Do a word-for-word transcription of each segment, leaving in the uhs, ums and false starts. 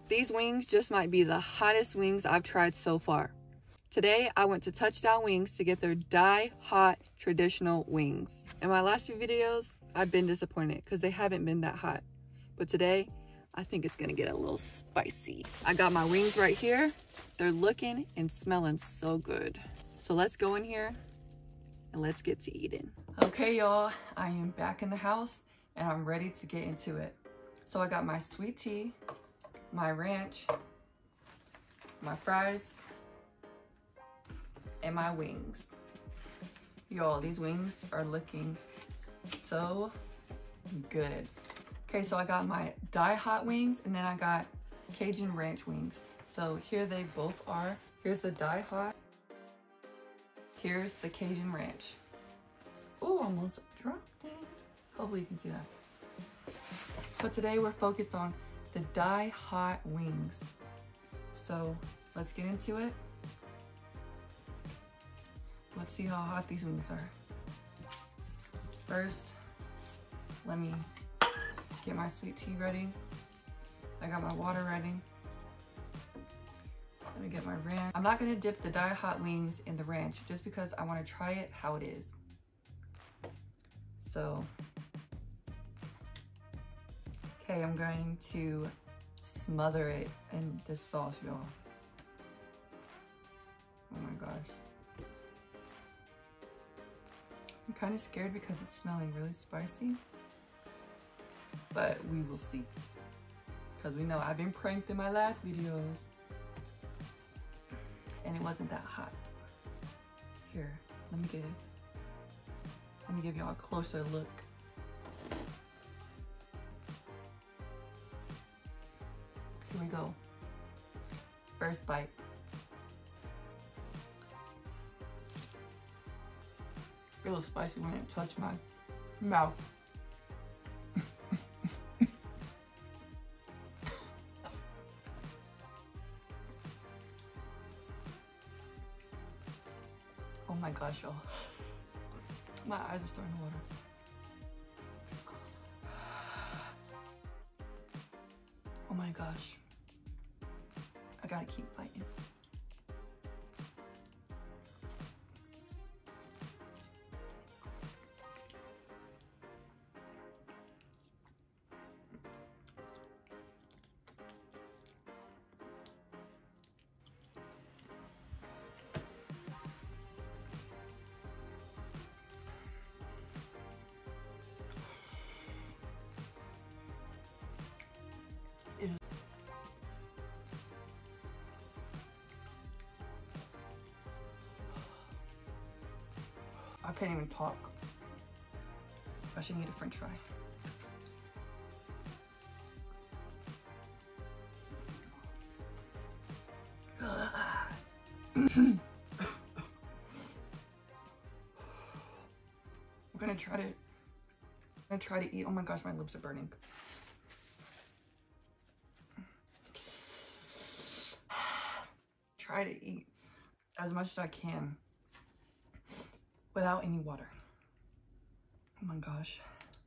These wings just might be the hottest wings I've tried so far. Today, I went to Touchdown Wings to get their Die Hot traditional wings. In my last few videos, I've been disappointed because they haven't been that hot. But today, I think it's gonna get a little spicy. I got my wings right here. They're looking and smelling so good. So let's go in here and let's get to eating. Okay, y'all, I am back in the house and I'm ready to get into it. So I got my sweet tea, my ranch, my fries, and my wings. Y'all, these wings are looking so good. Okay, so I got my Die Hot wings and then I got Cajun Ranch wings. So here they both are. Here's the Die Hot. Here's the Cajun Ranch. Ooh, almost dropped it. Hopefully you can see that. But today we're focused on the Die Hot wings. So let's get into it. Let's see how hot these wings are. First, let me get my sweet tea ready. I got my water ready. Let me get my ranch. I'm not gonna dip the Die Hot wings in the ranch just because I wanna try it how it is. So, okay, I'm going to smother it in this sauce, y'all. Oh my gosh. I'm kind of scared because it's smelling really spicy, but we will see. Because we know I've been pranked in my last videos and it wasn't that hot. Here, let me get, let me give y'all a closer look. Here we go. First bite. It was spicy when it touched my mouth. Oh my gosh, y'all. My eyes are starting to water. Oh my gosh. I gotta keep fighting. I can't even talk. I should need a french fry. I'm gonna try to, I'm gonna try to eat. Oh my gosh, my lips are burning. Try to eat as much as I can without any water. Oh my gosh.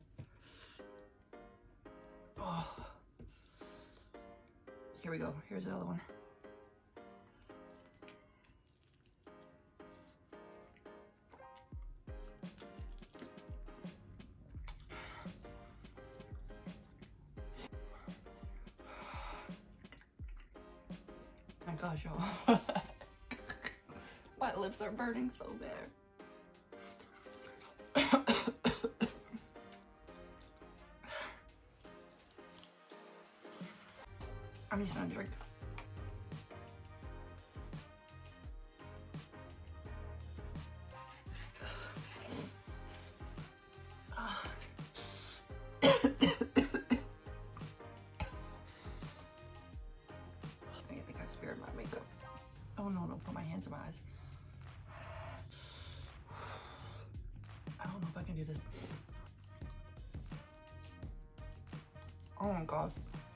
Oh. Here we go. Here's the other one. Oh my gosh, y'all. My lips are burning so bad. I'm just gonna drink. I think I spared my makeup. Oh no, don't put my hands in my eyes. I don't know if I can do this. Oh my gosh.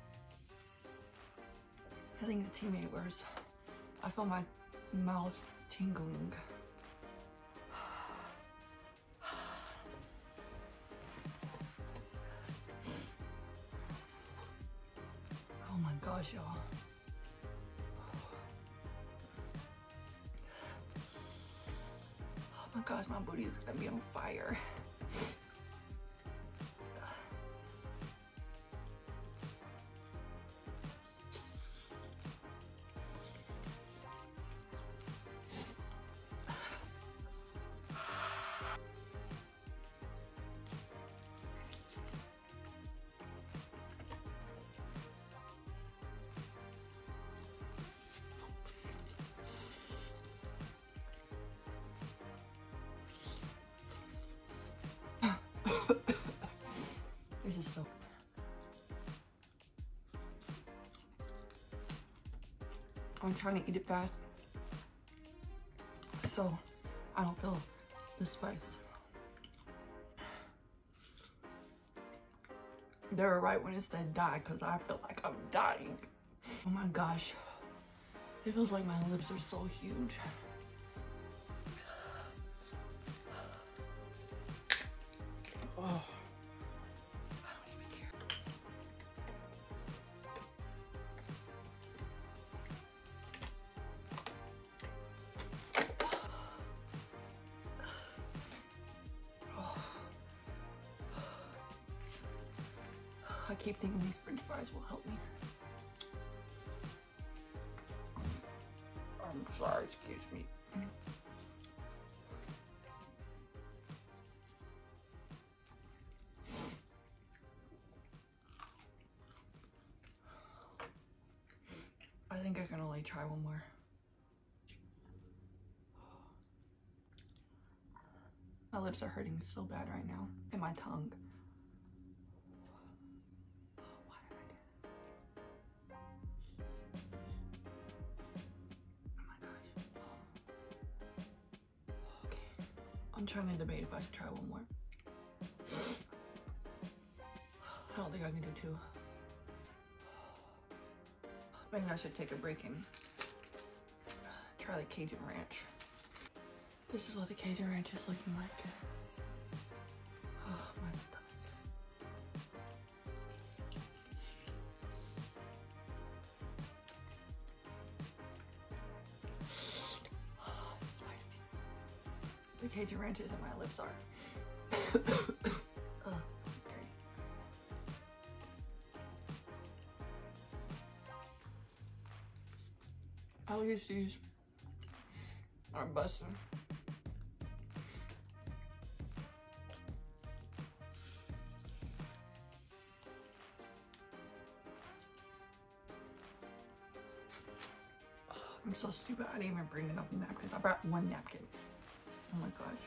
I think the tea made it worse. I feel my mouth tingling. Oh my gosh, gosh, y'all. Oh my gosh, my booty is gonna be on fire. This is so... I'm trying to eat it fast, so I don't feel the spice. They were right when it said die, because I feel like I'm dying. Oh my gosh. It feels like my lips are so huge. Oh. I keep thinking these french fries will help me. I'm sorry, excuse me. I think I can only try one more. My lips are hurting so bad right now, and my tongue. I'm trying to debate if I should try one more. I don't think I can do two. Maybe I should take a break and try the Cajun Ranch. This is what the Cajun Ranch is looking like. Oh, my stomach. Oh, it's spicy. The Cajun Ranch is and my lips are. uh, okay. I used to use our bussin'. I'm so stupid. I didn't even bring enough napkins. I brought one napkin. Oh my gosh.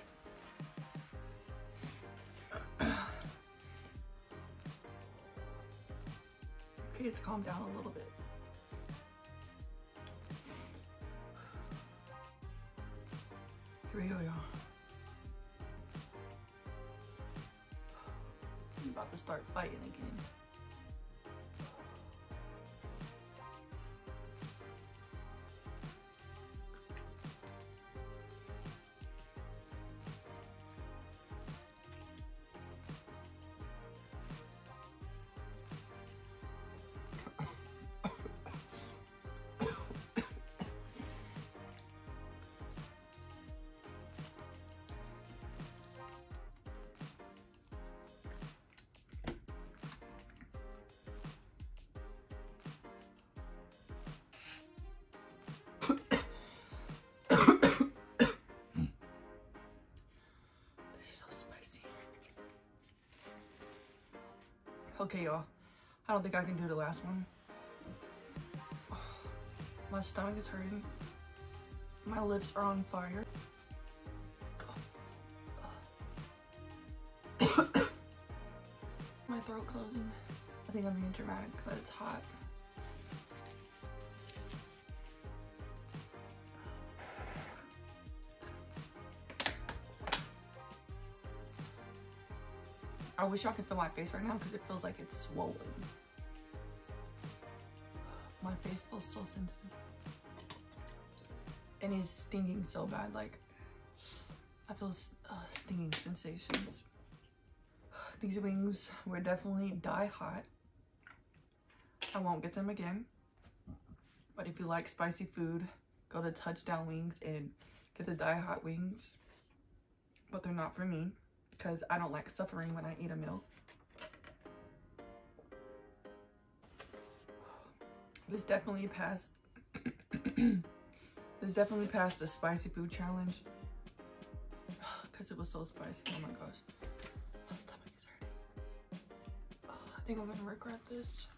Okay, it's calmed down a little bit. Here we go, y'all. I'm about to start fighting again. Okay, y'all. I don't think I can do the last one. My stomach is hurting. My lips are on fire. My throat closing. I think I'm being dramatic because it's hot. I wish y'all could feel my face right now because it feels like it's swollen. My face feels so sensitive. And it's stinging so bad, like, I feel uh, stinging sensations. These wings were definitely die hot. I won't get them again. But if you like spicy food, go to Touchdown Wings and get the Die Hot wings. But they're not for me because I don't like suffering when I eat a meal. This definitely passed. This definitely passed the spicy food challenge because it was so spicy. Oh my gosh, my stomach is hurting. Oh, I think I'm gonna regret this.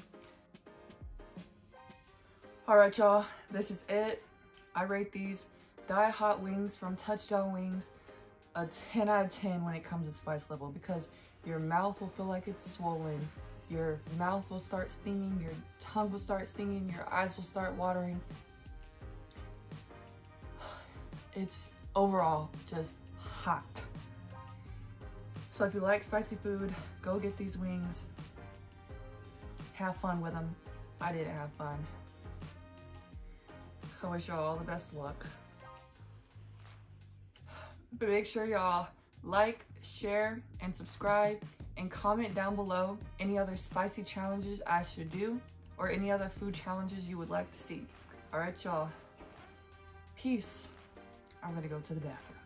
All right, y'all, this is it. I rate these Die Hot wings from Touchdown Wings a ten out of ten when it comes to spice level, because your mouth will feel like it's swollen. Your mouth will start stinging, your tongue will start stinging, your eyes will start watering. It's overall just hot. So if you like spicy food, go get these wings. Have fun with them. I did have fun. I wish y'all all the best of luck. But make sure y'all like, share, and subscribe, and comment down below any other spicy challenges I should do or any other food challenges you would like to see. All right, y'all. Peace. I'm gonna go to the bathroom.